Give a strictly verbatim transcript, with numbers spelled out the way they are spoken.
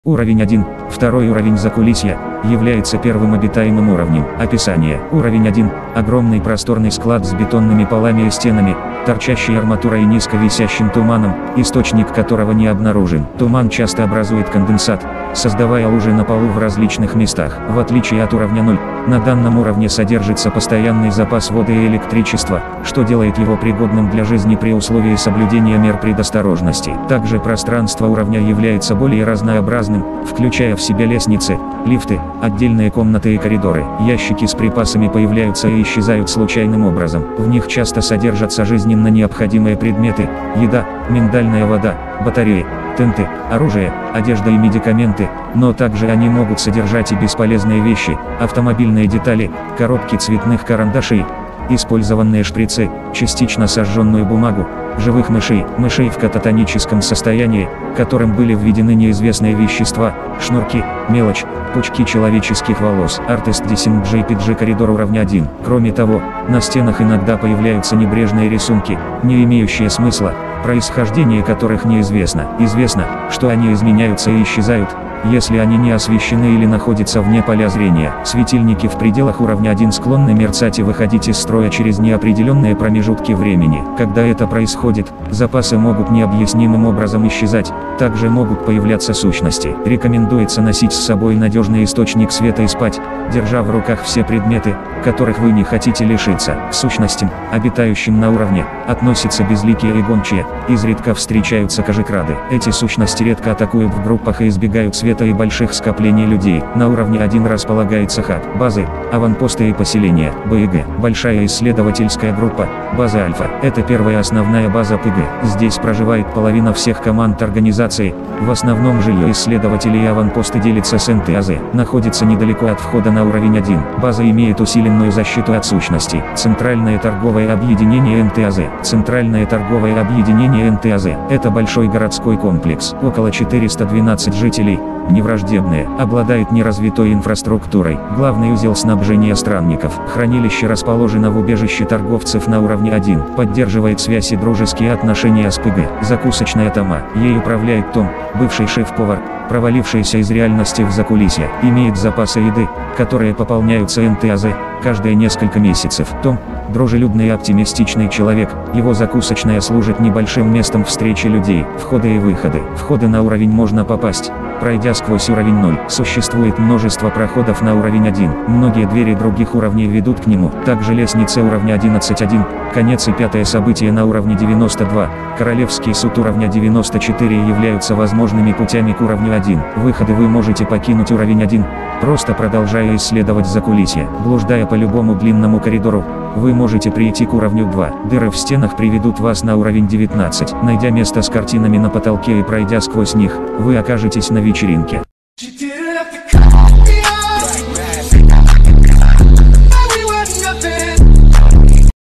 Уровень один. Второй уровень закулисья является первым обитаемым уровнем. Описание. Уровень один. Огромный просторный склад с бетонными полами и стенами, торчащей арматурой и низко висящим туманом, источник которого не обнаружен. Туман часто образует конденсат, создавая лужи на полу в различных местах. В отличие от уровня ноль, на данном уровне содержится постоянный запас воды и электричества, что делает его пригодным для жизни при условии соблюдения мер предосторожности. Также пространство уровня является более разнообразным, включая в себя лестницы, лифты, отдельные комнаты и коридоры. Ящики с припасами появляются и исчезают случайным образом. В них часто содержатся жизненно необходимые предметы: еда, миндальная вода, батареи, тенты, оружие, одежда и медикаменты, но также они могут содержать и бесполезные вещи, автомобильные детали, коробки цветных карандашей, использованные шприцы, частично сожженную бумагу, живых мышей, мышей в кататоническом состоянии, которым были введены неизвестные вещества, шнурки, мелочь, пучки человеческих волос. Artist Design джей пи джи коридор уровня один. Кроме того, на стенах иногда появляются небрежные рисунки, не имеющие смысла, происхождение которых неизвестно. Известно, что они изменяются и исчезают, если они не освещены или находятся вне поля зрения. Светильники в пределах уровня один склонны мерцать и выходить из строя через неопределенные промежутки времени. Когда это происходит, запасы могут необъяснимым образом исчезать, также могут появляться сущности. Рекомендуется носить с собой надежный источник света и спать, держа в руках все предметы, которых вы не хотите лишиться. К сущностям, обитающим на уровне, относятся безликие и гончие, изредка встречаются кожекрады. Эти сущности редко атакуют в группах и избегают света и больших скоплений людей. На уровне один располагается хаб, базы, аванпосты и поселения. БГ. Большая исследовательская группа, база Альфа. Это первая основная база ПГ. Здесь проживает половина всех команд организации, в основном жилье исследователей и аванпосты делятся с эн тэ а зэ. Находится недалеко от входа на уровень один. База имеет усиленную защиту от сущностей. Центральное торговое объединение эн тэ а зэ. Центральное торговое объединение эн тэ а зэ. Это большой городской комплекс. Около четырёхсот двенадцати жителей, невраждебные, обладает неразвитой инфраструктурой. Главный узел снабжения странников. Хранилище расположено в убежище торговцев на уровне один. Поддерживает связь и дружеские отношения с ПГ. Закусочная Тома. Ей управляет Том, бывший шеф-повар, провалившийся из реальности в закулисье. Имеет запасы еды, которые пополняются эн тэ а зэ каждые несколько месяцев. Том – дружелюбный и оптимистичный человек. Его закусочная служит небольшим местом встречи людей. Входы и выходы. Входы на уровень можно попасть, пройдя сквозь уровень ноль. Существует множество проходов на уровень один. Многие двери других уровней ведут к нему. Также лестница уровня одиннадцать точка один, конец и пятое событие на уровне девяносто два, Королевский суд уровня девяносто четыре являются возможными путями к уровню один. Выходы вы можете покинуть уровень один, просто продолжая исследовать закулисье. Блуждая по любому длинному коридору, вы можете прийти к уровню два. Дыры в стенах приведут вас на уровень девятнадцать. Найдя место с картинами на потолке и пройдя сквозь них, вы окажетесь на вечеринке.